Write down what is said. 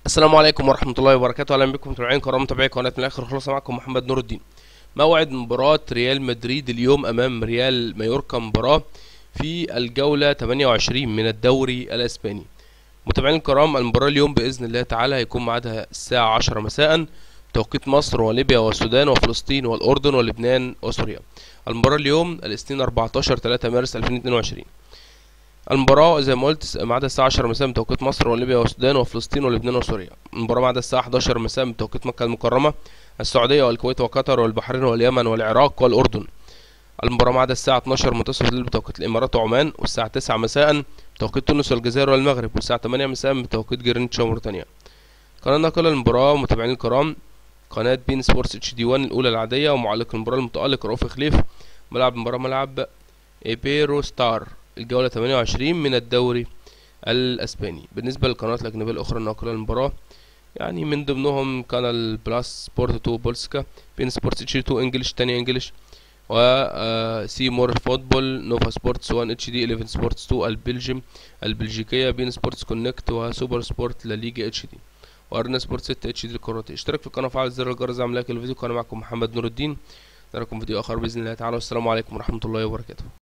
السلام عليكم ورحمة الله وبركاته. أهلا بكم متابعين كرام متابعي قناة من الآخر خلاص. معكم محمد نور الدين. موعد مباراة ريال مدريد اليوم أمام ريال مايوركا، مباراة في الجولة 28 من الدوري الأسباني. متابعين الكرام، المباراة اليوم بإذن الله تعالى هيكون ميعادها الساعة 10 مساء بتوقيت مصر وليبيا والسودان وفلسطين والأردن ولبنان وسوريا. المباراة اليوم الاثنين 14/3 مارس 2022. المباراة زي ما قلت ميعادها الساعة 10 مساء بتوقيت مصر وليبيا والسودان وفلسطين ولبنان وسوريا. المباراة ميعادها الساعة 11 مساء بتوقيت مكة المكرمة، السعودية والكويت وقطر والبحرين واليمن والعراق والأردن. المباراة ميعادها الساعة 12 منتصف الليل بتوقيت الإمارات وعمان، والساعة 9 مساء بتوقيت تونس والجزائر والمغرب، والساعة 8 مساء بتوقيت جرينتش وموريتانيا. قناة ناقل المباراة متابعين الكرام قناة بين سبورتس اتش دي 1 الأولى العادية، ومعلق المباراة المتألق رؤوف خليف. ملعب المباراة ملعب ايبيرو ستار، الجولة 28 من الدوري الاسباني. بالنسبة للقنوات الأجنبية الأخرى الناقلة للمباراة يعني من ضمنهم قناة بلاس سبورت 2 بولسكا، بين سبورتس اتش دي 2 انجلش، تاني انجلش، و سي مور فوتبول، نوفا سبورتس 1 اتش دي، 11 سبورتس 2 البلجيكية، بين سبورتس كونكت، وسوبر سبورت لا ليجا اتش دي، وارنا سبورت 6 اتش دي الكرواتي. اشترك في القناة وفعل زر الجرس عشان لايك الفيديو. كان معكم محمد نور الدين، نراكم فيديو آخر بإذن الله تعالى، والسلام عليكم ورحمة الله وبركاته.